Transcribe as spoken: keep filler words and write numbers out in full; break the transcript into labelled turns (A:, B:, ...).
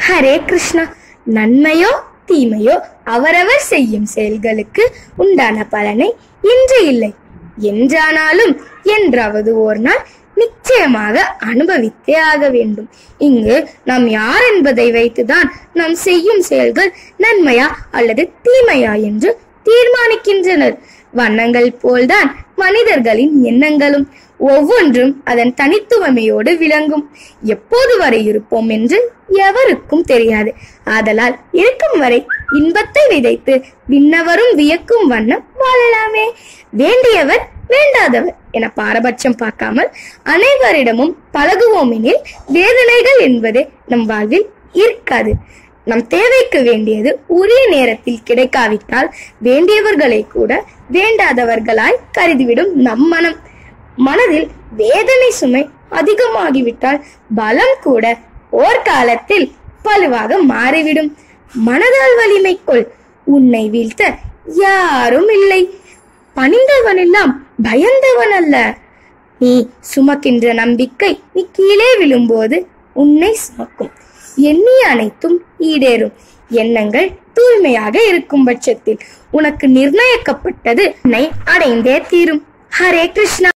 A: ஹரே கிருஷ்ணா. நன்மையோ தீமையோ அவரவர் செய்யும் செயல்களுக்கு உண்டான பலனை இன்று இல்லை என்றானாலும் என்றாவது ஒரு நாள் நிச்சயமாக அனுபவித்தே ஆக வேண்டும். இங்கு நாம் யார் என்பதை வைத்துதான் நாம் செய்யும் செயல்கள் நன்மையா அல்லது தீமையா என்று தீர்மானிக்கின்றனர். வண்ணங்கள் போல்தான் மனிதர்களின் எண்ணங்களும் ஒவ்வொன்றும் அதன் தனித்துவமையோடு விளங்கும். எப்போது வரை இருப்போம் என்று எவருக்கும் தெரியாது. ஆதலால் இருக்கும் வரை இன்பத்தை விதைத்து விண்ணவரும் வியக்கும் வண்ணம் வாழலாமே. வேண்டியவர் வேண்டாதவர் என பாரபட்சம் பார்க்காமல் அனைவரிடமும் பழகுவோம் எனில் வேதனைகள் என்பது நம் வாழ்வில் இருக்காது. நம் தேவைக்கு வேண்டியது உரிய நேரத்தில் கிடைக்காவிட்டால் வேண்டியவர்களை கூட வேண்டாதவர்களாய் கருதிவிடும் நம் மனம். மனதில் வேதனை சுமை அதிகமாகிவிட்டால் பலம் கூட ஓர் காலத்தில் பழுவாக மாறிவிடும். மனதால் வலிமை கொள், உன்னை வீழ்த்த யாரும் இல்லை. பணிந்தவன் எல்லாம் பயந்தவன் அல்ல. நீ சுமக்கின்ற நம்பிக்கை நீ கீழே விழும்போது உன்னை சுமக்கும். எண்ணிய அனைத்தும் ஈடேறும். எண்ணங்கள் தூய்மையாக இருக்கும் பட்சத்தில் உனக்கு நிர்ணயிக்கப்பட்டது உன்னை அடைந்தே தீரும். ஹரே கிருஷ்ணா.